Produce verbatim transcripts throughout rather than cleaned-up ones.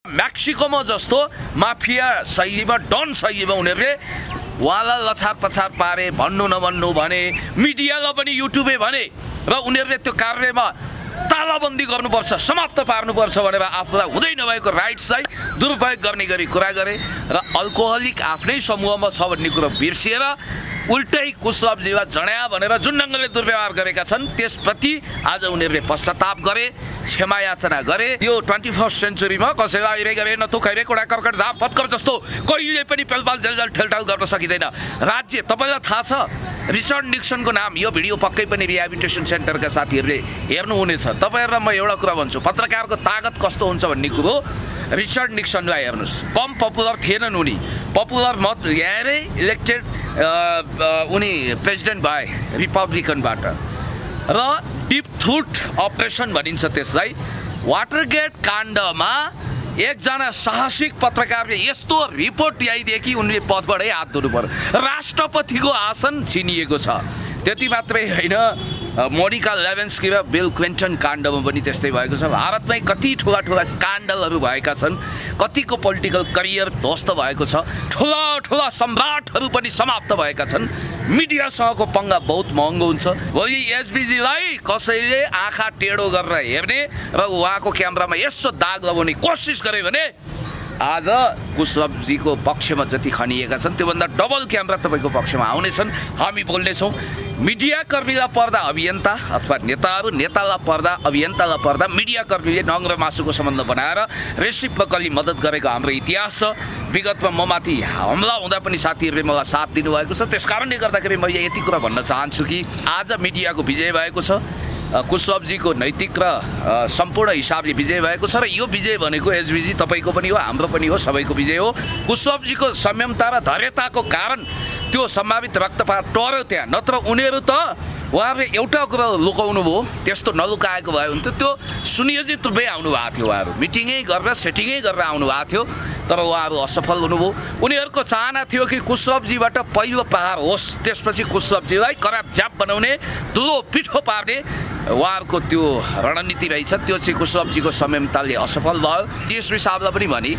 मेक्सिकोमा जस्तो माफिया शैलीमा डन शैलीमा उनीहरूले उहाँलाई लछार पछार पारे भन्नु नभन्नु भने मिडियालाई पनि युट्युबे भने र उनीहरूले त्यो कार्यमा तालाबन्दी गर्नुपर्छ समाप्त पार्नुपर्छ भनेर आफूलाई हुँदै नभएको राइट्सलाई दुरुपयोग गर्ने गरी कुरा गरे र अल्कोहलिक आफ्नै समूहमा छ भन्ने कुरो बिर्सिएर उल्टै कुशलभजीलाई जड्या भनेर जुन ढङ्गले दुर्व्यवहार गरेका छन् त्यसप्रति आज उनीहरूले पश्चाताप गरे क्षमा याचना गरे। यो ट्वेन्टी फर्स्ट सेन्चुरीमा कसैलाई अहिरे गरे नथुक खैरे कोडा कर्कट झाप फत्कर जस्तो कहिले पनि पेलपाल जेलजाल ठेलठाल गर्न सकिँदैन। राज्य तपाईँलाई थाहा छ रिचर्ड निक्सनको नाम यो भिडियो पक्कै पनि रिहेबिलिटेसन सेन्टरका साथीहरूले हेर्नुहुनेछ। तपाईँहरूलाई म एउटा कुरा भन्छु, पत्रकारको तागत कस्तो हुन्छ भन्ने कुरो रिचर्ड निक्सनलाई हेर्नुहोस्। कम पपुलर थिएनन् उनी, पपुलर मत ल्याएरै इलेक्टेड उनी प्रेसिडेन्ट भए रिपब्लिकनबाट र डिप थ्रुट अपरेसन भनिन्छ त्यसलाई। वाटरगेट काण्डमा एकजना साहसिक पत्रकारले यस्तो रिपोर्ट ल्याइदिए कि उनले पदबाटै हात धुनु पर्यो, राष्ट्रपतिको आसन छिनिएको छ। त्यति मात्रै होइन, मोनिका लेवेन्स्की र बिल क्लिन्टन काण्डमा पनि त्यस्तै भएको छ। भारतमै कति ठुला ठुला स्क्यान्डलहरू भएका छन्, कतिको पोलिटिकल करियर ध्वस्त भएको छ, ठुला ठुला सम्राटहरू पनि समाप्त भएका छन्। मिडियासँगको पंगा बहुत महँगो हुन्छ। भोलि एसबीजीलाई कसैले आँखा टेढो गरेर हेर्ने र उहाँको क्यामेरामा यसो दाग लगाउने कोसिस गरे भने आज कुशलभजीको पक्षमा जति खनिएका छन् त्योभन्दा डबल क्यामेरा तपाईँको पक्षमा आउनेछन्। हामी बोल्नेछौँ। मिडिया कर्मीलाई पर्दा अभियन्ता अथवा नेताहरू, नेतालाई पर्दा अभियन्तालाई पर्दा मिडिया कर्मीले नङ र मासुको सम्बन्ध बनाएर रेसिप्रोकली मद्दत गरेको हाम्रो इतिहास छ। विगतमा म माथि हमला हुँदा पनि साथीहरूले मलाई साथ दिनुभएको छ। त्यस कारणले गर्दाखेरि मैले यति कुरा भन्न चाहन्छु कि आज मिडियाको विजय भएको छ, कुशलभजीको नैतिक र सम्पूर्ण हिसाबले विजय भएको छ र यो विजय भनेको एसबीजी तपाईँको पनि हो, हाम्रो पनि हो, सबैको विजय हो। कुशलभजीको संयमता र धैर्यताको कारण त्यो सम्भावित रक्तपात टर्यो त्यहाँ, नत्र उनीहरू त उहाँहरूले एउटा कुरा लुकाउनु भयो, त्यस्तो नलुकाएको भयो भने त त्यो सुनियोजित रूपमै आउनु भएको थियो। उहाँहरू मिटिङै गरेर सेटिङै गरेर आउनु भएको थियो, तर उहाँहरू असफल हुनुभयो। उनीहरूको चाहना थियो कि कुशलभजीबाट पहिलो प्रहार होस्, त्यसपछि कुशलभजीलाई कराप जाप बनाउने, धुलो पिठो पार्ने उहाँहरूको त्यो रणनीति रहेछ। त्यो चाहिँ कुशलभजीको संयमताले असफल भयो। त्यस हिसाबलाई पनि भने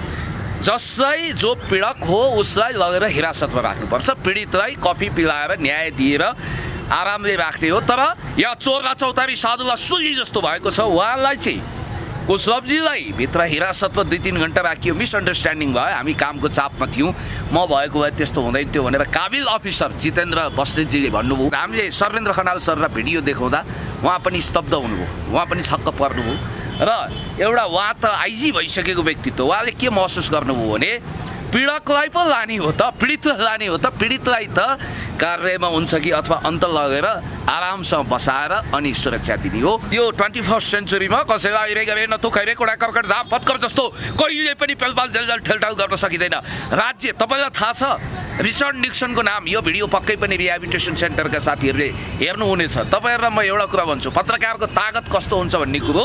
जसलाई जो पीडक हो उसलाई लगेर हिरासतमा राख्नुपर्छ, पीडितलाई कफी पिलाएर न्याय दिएर आरामले राख्ने हो। तर या चोरला चौतारी साधुला सुली जस्तो भएको छ, उहाँलाई चाहिँ कुशलभजीलाई भित्र हिरासतमा दुई तिन घन्टा राखियो, मिसअन्डरस्ट्यान्डिङ भयो, हामी कामको चापमा थियौँ, म भएको भए त्यस्तो हुँदैन थियो भनेर काबिल अफिसर जितेन्द्र बस्नेतजीले भन्नुभयो। हामीले सर्वेन्द्र खनाल सरलाई भिडियो देखाउँदा उहाँ पनि स्तब्ध हुनुभयो, उहाँ पनि छक्क पर्नुभयो। र एउटा उहाँ त आइजी भइसकेको व्यक्तित्व, उहाँले के महसुस गर्नुभयो भने पीडकलाई पो लाने हो त, पीडितलाई लाने हो त, पीडितलाई त कार्यमा हुन्छ कि अथवा अन्त लगेर आरामसँग बसाएर अनि सुरक्षा दिने हो। यो ट्वेन्टी फर्स्ट सेन्चुरीमा कसैलाई अहिरे गरे नथुक खैरे कोडा कर्कट झाप फत्कर जस्तो कहिले पनि पेलपाल जेलजाल ठेलठाल गर्न सकिँदैन। राज्य तपाईँलाई थाहा छ रिचर्ड निक्सनको नाम यो भिडियो पक्कै पनि रिहेबिलिटेसन सेन्टरका साथीहरूले हेर्नुहुनेछ। तपाईँहरूलाई म एउटा कुरा भन्छु, पत्रकारको तागत कस्तो हुन्छ भन्ने कुरो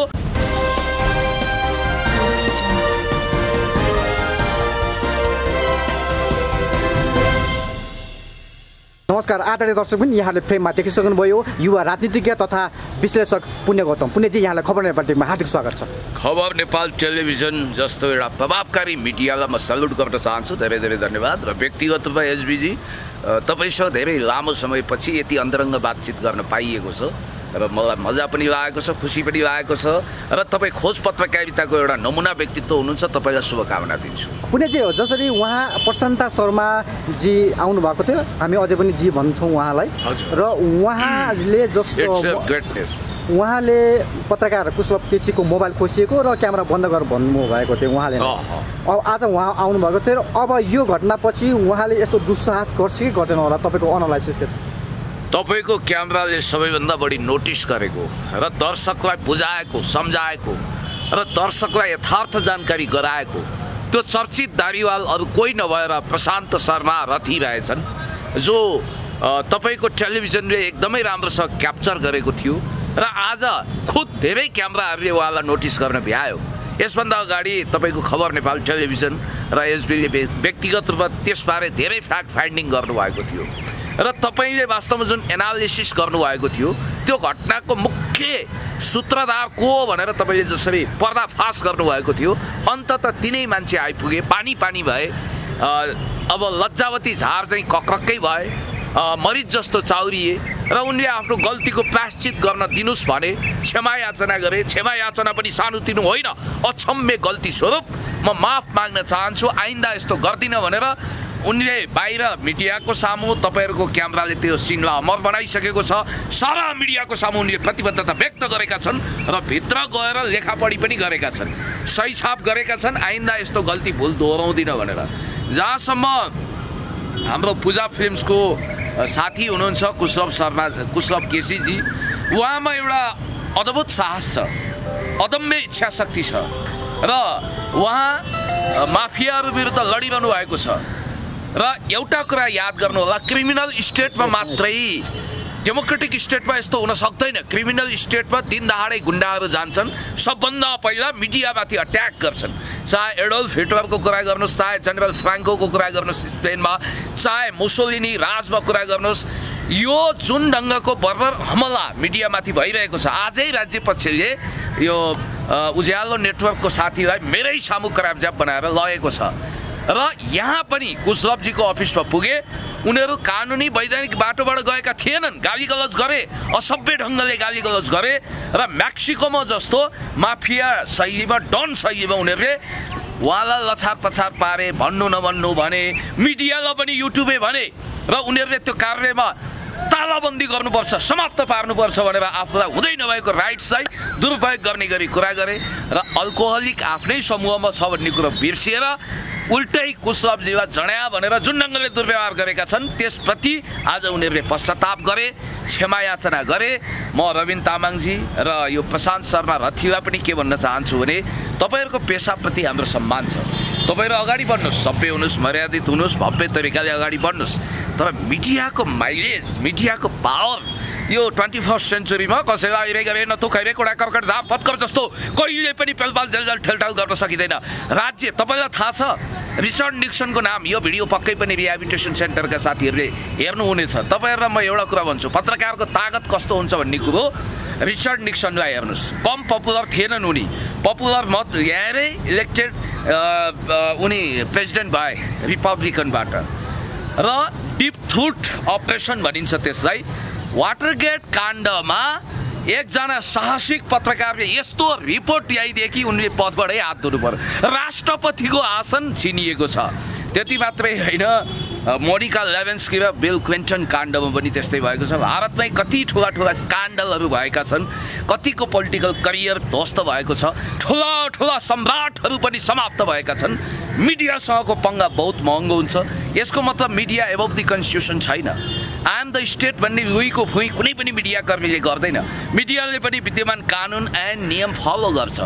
नमस्कार आदरणीय दर्शक पनि यहाँले फ्रेममा देखिसक्नुभयो युवा राजनीतिज्ञ तथा विश्लेषक पुण्य गौतम। पुण्यजी यहाँलाई खबर नेपाल टिममा हार्दिक स्वागत छ। खबर नेपाल टेलिभिजन जस्तो एउटा प्रभावकारी मिडियालाई म सल्युट गर्न चाहन्छु, धेरै धेरै धन्यवाद। र व्यक्तिगत रूपमा एसबीजी तपाईँसँग धेरै लामो समयपछि यति अन्तरङ्ग बातचित गर्न पाइएको छ र मलाई मजा पनि लागेको छ, खुसी पनि लागेको छ र तपाईँ खोज पत्रकारिताको एउटा नमुना व्यक्तित्व हुनुहुन्छ, तपाईँलाई शुभकामना दिन्छु। पुण्यजी जसरी उहाँ प्रशान्ता शर्माजी आउनुभएको थियो, हामी अझै पनि जी भन्छौँ उहाँलाई, र उहाँले जस्तो उहाँले पत्रकार कुशलभ केसीको मोबाइल खोसिएको र क्यामेरा बन्द गरेर भन्नुभएको थियो उहाँले। अब आज उहाँ आउनुभएको थियो र अब यो घटनापछि उहाँले यस्तो दुस्साहस गर्छ कि गर्दैन होला, तपाईँको एनालाइसिस के छ? तपाईँको क्यामेराले सबैभन्दा बढी नोटिस गरेको र दर्शकलाई बुझाएको, सम्झाएको र दर्शकलाई यथार्थ जानकारी गराएको त्यो चर्चित दारीवाल अरू कोही नभएर प्रशान्त शर्मा रथी रहेछन्, जो तपाईँको टेलिभिजनले एकदमै राम्रोसँग क्याप्चर गरेको थियो र आज खुद धेरै क्यामेराहरूले उहाँलाई नोटिस गर्न भ्यायो। यसभन्दा अगाडि तपाईँको खबर नेपाल टेलिभिजन र एसबीले व्यक्तिगत रूपमा त्यसबारे धेरै फ्याक्ट फाइन्डिङ गर्नुभएको थियो र तपाईँले वास्तवमा जुन एनालिसिस गर्नुभएको थियो त्यो घटनाको मुख्य सूत्रधार को हो भनेर तपाईले जसरी पर्दाफास गर्नुभएको थियो, अन्ततः तिनै मान्छे आइपुगे, पानी पानी भए, अब लज्जावती झार चाहिँ कक्रक्कै भए, मरिज जस्तो चाउरिए र उनले आफ्नो गल्तीको प्रायश्चित गर्न दिनुस् भने क्षमा याचना गरे। क्षमा याचना पनि सानोतिनो होइन, अक्षम्य गल्ती स्वरूप म माफ माग्न चाहन्छु, आइन्दा यस्तो गर्दिन भनेर उनले बाहिर मिडियाको सामु, तपाईहरुको क्यामेराले त्यो सिनलाई अमर बनाइसकेको छ, सारा मिडियाको सामु उनले प्रतिबद्धता व्यक्त गरेका छन् र भित्र गएर लेखापढी पनि गरेका छन्, सही छाप गरेका छन्, आइन्दा यस्तो गल्ती भुल दोहोऱ्याउँदिन भनेर। जहाँसम्म हाम्रो पूजा फिल्म्सको साथी हुनुहुन्छ कुशलव शर्मा, कुशलव केसी जी, उहाँमा एउटा अद्भुत साहस छ, अदम्य इच्छा शक्ति छ र उहाँ माफियाहरू विरुद्ध लडिरहनु भएको छ। र एउटा कुरा याद गर्नु होला, क्रिमिनल स्टेटमा मात्रै, डेमोक्रेटिक स्टेटमा यस्तो हुन सक्दैन। क्रिमिनल स्टेटमा दिन दहाडै गुण्डाहरू जान्छन्, सबभन्दा पहिला मिडियामाथि अट्याक गर्छन्। चाहे एडोल्फ हिटलरको कुरा गर्नुहोस्, चाहे जनरल फ्रान्कोको कुरा गर्नुहोस् स्पेनमा, चाहे मुसोलिनी राजमा कुरा गर्नुहोस्, यो जुन ढङ्गको बर्बर हमला मिडियामाथि भइरहेको छ, आजै राज्य पक्षले यो उज्यालो नेटवर्कको साथीलाई मेरै सामु कराबजाब बनाएर लगेको छ। र यहाँ पनि कुशलवजीको अफिसमा पुगे, उनीहरू कानुनी वैधानिक बाटोबाट गएका थिएनन्, गालीगलौज गरे, असभ्य ढङ्गले गालीगलौज गरे र मेक्सिकोमा जस्तो माफिया शैलीमा, डन शैलीमा उनीहरूले उहाँलाई लछार पछार पारे, भन्नु नभन्नु भने, मिडियालाई पनि युट्युबे भने र उनीहरूले त्यो कार्यमा तालाबन्दी गर्नुपर्छ, समाप्त पार्नुपर्छ भनेर आफूलाई हुँदै नभएको राइट्सलाई दुरुपयोग गर्ने गरी कुरा गरे र अल्कोहलिक आफ्नै समूहमा छ भन्ने कुरो बिर्सिएर उल्टै कुशलवजीलाई जड्या भनेर जुन ढङ्गले दुर्व्यवहार गरेका छन् त्यसप्रति आज उनीहरूले पश्चाताप गरे, क्षमा याचना गरे। म रविन तामाङजी र यो प्रशान्त शर्मा रथीलाई पनि के भन्न चाहन्छु भने तपाईहरुको पेशाप्रति हाम्रो सम्मान छ, तपाईहरु अगाडि बढ्नुस्, सभ्य हुनुस्, मर्यादित हुनुस्, भव्य तरिकाले अगाडि बढ्नुस्, तर मिडियाको माइलेज, मिडियाको पावर यो ट्वेन्टी फर्स्ट सेन्चुरीमा कसैलाई आइरे गरे नथुखाइरे कुडा कर्कट झाप फत्कर जस्तो कहिले पनि पेलपाल जेलजाल ठेलठाल गर्न सकिँदैन। राज्य तपाईलाई थाहा छ, रिचर्ड निक्सनको नाम, यो भिडियो पक्कै पनि रिहेबिलिटेसन सेन्टरका साथीहरूले हेर्नुहुनेछ। तपाईँहरूलाई म एउटा कुरा भन्छु, पत्रकारको ताकत कस्तो हुन्छ भन्ने कुरो रिचर्ड निक्सनलाई हेर्नुहोस्, कम पपुलर थिएनन् उनी, पपुलर मत ल्याएरै इलेक्टेड उनी प्रेसिडेन्ट भए रिपब्लिकनबाट र डिप थ्रुट अपरेसन भनिन्छ त्यसलाई। वाटरगेट काण्डमा एकजना साहसिक पत्रकारले यस्तो रिपोर्ट ल्याइदिए कि उनले पदबाटै हात धुनु पर्यो, राष्ट्रपतिको आसन छिनिएको छ। त्यति मात्रै होइन, मोनिका लेवेन्स्की र बिल क्लिन्टन काण्डमा पनि त्यस्तै भएको छ। भारतमै कति ठुला ठुला स्क्यान्डलहरू भएका छन्, कतिको पोलिटिकल करियर ध्वस्त भएको छ, ठुला ठुला सम्राटहरू पनि समाप्त भएका छन्। मिडियासँगको पंगा बहुत महँगो हुन्छ। यसको मतलब मिडिया एबभ द कन्स्टिट्युसन छैन, आई एम द स्टेट भन्ने रुईको फुई कुनै पनि मिडियाकर्मीले गर्दैन। मिडियाले पनि विद्यमान कानुन एन्ड नियम फलो गर्छ,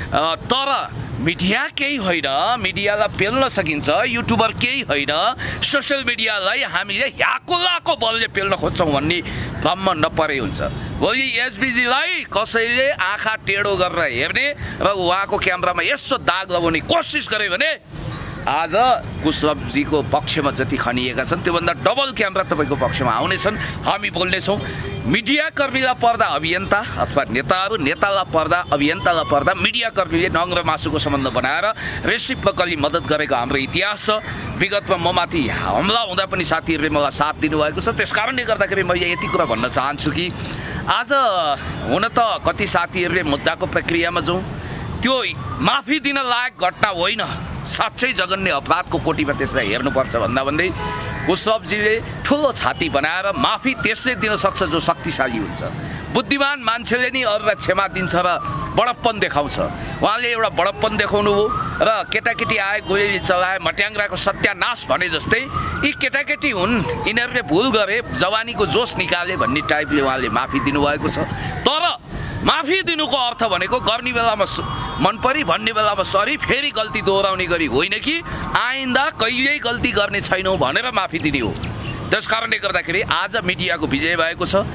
तर मिडिया केही होइन, मिडियालाई पेल्न सकिन्छ, युट्युबर केही होइन, सोसियल मिडियालाई हामीले ह्याकोलाको बलले पेल्न खोज्छौँ भन्ने भ्रममा नपरे हुन्छ। भोलि एसबीजीलाई कसैले आँखा टेढो गरेर हेर्ने र उहाँको क्यामेरामा यसो दाग लगाउने कोसिस गरे भने आज कुशलवजीको पक्षमा जति खनिएका छन् त्योभन्दा डबल क्यामेरा तपाईँको पक्षमा आउनेछन्। हामी बोल्नेछौँ, मिडियाकर्मीलाई पर्दा अभियन्ता अथवा नेताहरू, नेतालाई पर्दा अभियन्तालाई पर्दा मिडियाकर्मीले नङ र मासुको सम्बन्ध बनाएर रेसिप्रोकली मद्दत गरेको हाम्रो इतिहास छ। विगतमा म माथि हमला हुँदा पनि साथीहरूले मलाई साथ दिनुभएको छ। त्यस कारणले गर्दाखेरि मैले यति कुरा भन्न चाहन्छु कि आज हुन त कति साथीहरूले मुद्दाको प्रक्रियामा जाउँ, त्यो माफी दिन लायक घटना होइन, साँच्चै जघन्य अपराधको कोटीमा त्यसलाई हेर्नुपर्छ भन्दा भन्दै कुशलवजीले ठुलो छाती बनाएर माफी त्यसले दिन सक्छ जो शक्तिशाली हुन्छ। बुद्धिमान मान्छेले नि अरूलाई क्षमा दिन्छ र बडप्पन देखाउँछ। उहाँले एउटा बडप्पन देखाउनु हो र केटाकेटी आए, गोली चलाए, मट्याङ्ग्राको सत्यानाश भने जस्तै यी केटाकेटी हुन्, यिनीहरूले भुल गरे, जवानीको जोस निकाले भन्ने टाइपले उहाँले माफी दिनुभएको छ। तर माफी दिनुको अर्थ भनेको गर्ने बेलामा मन परी, भन्ने बेलामा सरी, फेरि गल्ती दोहोऱ्याउने गरी होइन कि आइन्दा कहिल्यै गल्ती गर्ने छैनौँ भनेर माफी दिने हो। त्यस कारणले गर्दाखेरि आज मिडियाको विजय भएको छ।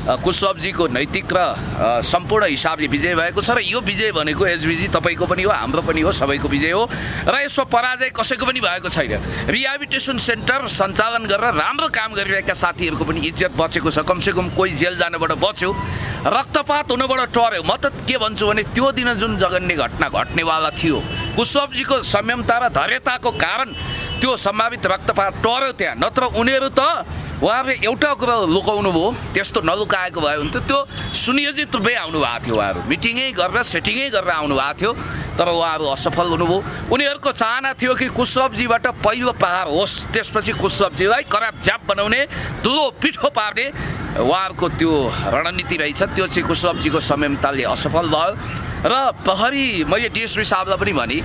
कुशलवजीको नैतिक र सम्पूर्ण हिसाबले विजय भएको छ र यो विजय भनेको एसबिजी तपाईँको पनि हो, हाम्रो पनि हो, सबैको विजय हो र यसो पराजय कसैको पनि भएको छैन। रिहेबिलिटेसन सेन्टर सञ्चालन गरेर राम्रो काम गरिरहेका साथीहरूको पनि इज्जत बचेको छ, कमसेकम कोही जेल जानबाट बच्यो, रक्तपात हुनबाट टर्यो। म त के भन्छु भने त्यो दिन जुन जघन्य घटना घट्नेवाला थियो, कुशलवजीको संयमता र धैर्यताको कारण त्यो सम्भावित रक्तपात टर्यो त्यहाँ, नत्र उनीहरू त उहाँहरूले एउटा कुरा लुकाउनु भयो, त्यस्तो नलुकाएको भयो भने त त्यो सुनियोजित रूपमै आउनु भएको थियो। उहाँहरू मिटिङै गरेर सेटिङै गरेर आउनु भएको थियो, तर उहाँहरू असफल हुनुभयो। उनीहरूको चाहना थियो कि कुशलवजीबाट पहिलो प्रहार होस्, त्यसपछि कुशलवजीलाई कराप जाप बनाउने, दुलो पिठो पार्ने उहाँहरूको त्यो रणनीति रहेछ। त्यो चाहिँ कुशलवजीको संयमताले असफल भयो र प्रहरी, मैले डिएसपी साहबलाई पनि भने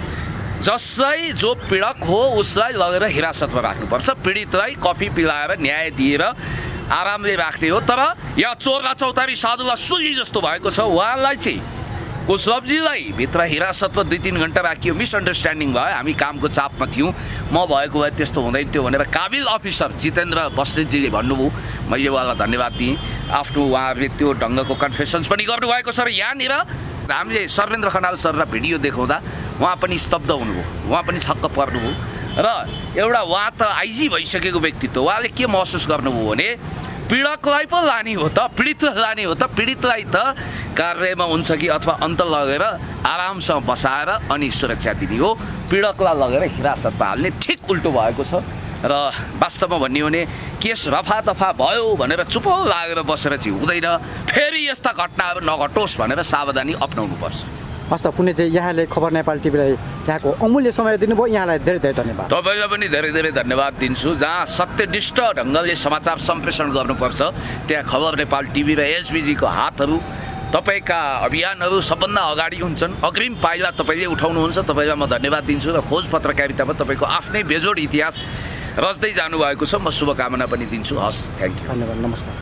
जसलाई जो पीडक हो उसलाई लगेर हिरासतमा राख्नुपर्छ, पीडितलाई कफी पिलाएर न्याय दिएर आरामले राख्ने हो। तर यहाँ चोरला चौतारी साधुला सुली जस्तो भएको छ, उहाँलाई चाहिँ कुशलवजीलाई भित्र हिरासतमा दुई तिन घन्टा राखियो, मिसअन्डरस्ट्यान्डिङ भयो, हामी कामको चापमा थियौँ, म भएको भए त्यस्तो हुँदैन थियो भनेर काबिल अफिसर जितेन्द्र बस्नेतजीले भन्नुभयो। मैले उहाँलाई धन्यवाद दिएँ, आफ्नो उहाँहरूले त्यो ढङ्गको कन्फेसन्स पनि गर्नुभएको छ। र यहाँनिर हामीले सर्वेन्द्र खनाल सरलाई भिडियो देखाउँदा उहाँ पनि स्तब्ध हुनुभयो, उहाँ पनि छक्क पर्नुभयो र एउटा उहाँ त आइजी भइसकेको व्यक्तित्व, उहाँले के महसुस गर्नुभयो भने पीडकलाई पो लाने हो त, पीडितलाई लाने हो त, पीडितलाई त कार्यमा हुन्छ कि अथवा अन्त लगेर आरामसँग बसाएर अनि सुरक्षा दिने हो, पीडकलाई लगेर हिरासतमा हाल्ने। ठिक उल्टो भएको छ र वास्तवमा भन्ने हो भने केस रफा दफा भयो भनेर चुप लागेर बसेर चाहिँ हुँदैन, फेरि यस्ता घटनाहरू नघटोस् भनेर सावधानी अपनाउनुपर्छ। हस् त पुण्यजी, यहाँले खबर नेपाल टिभीलाई यहाँको अमूल्य समय दिनुभयो, यहाँलाई धेरै धेरै धन्यवाद। तपाईँलाई पनि धेरै धेरै धन्यवाद दिन्छु। जहाँ सत्यनिष्ठ ढङ्गले समाचार सम्प्रेषण गर्नुपर्छ त्यहाँ खबर नेपाल टिभी र एसबिजीको हातहरू, तपाईँका अभियानहरू सबभन्दा अगाडि हुन्छन्। अग्रिम पाइला तपाईँले उठाउनुहुन्छ, तपाईँलाई म धन्यवाद दिन्छु र खोज पत्रकारितामा तपाईँको आफ्नै बेजोड इतिहास रच्दै जानुभएको छ, म शुभकामना पनि दिन्छु। हस्, थ्याङ्क यू, धन्यवाद, नमस्कार।